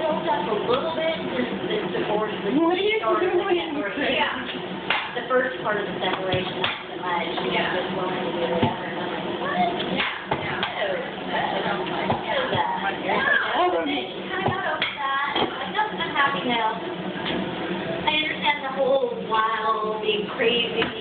holds up a little bit since this divorce was What are you started with doing? separation. Yeah. The first part of the separation, not so much. She was just willing to do whatever. And I'm like, what? She kind of got over that. I'm like, nope, I'm happy now. I understand the whole wild, being crazy.